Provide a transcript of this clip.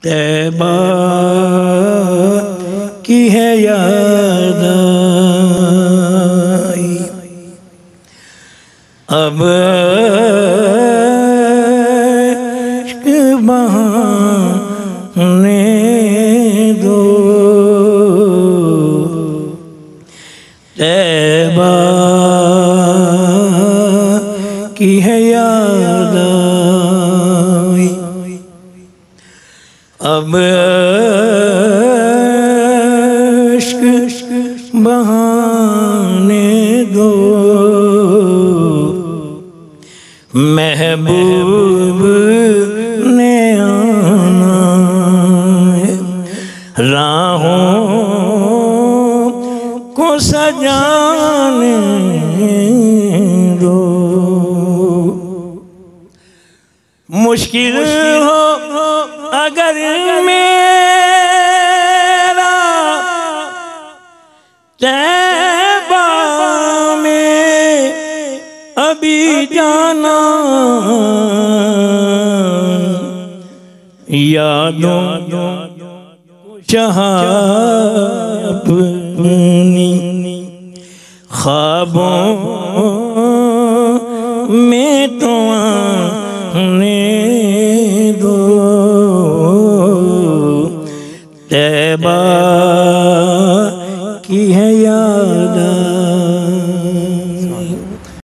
तैबा की है याद आई। अब इश्क बहाने दो, तैबा की है याद आई। अब इश्क बहाने दो, महबूब ने आना है, राहों को सजाने दो। मुश्किल हो अगर मेरा तैबा में अभी जाना, यादों अपनी ख्वाबों में तो आने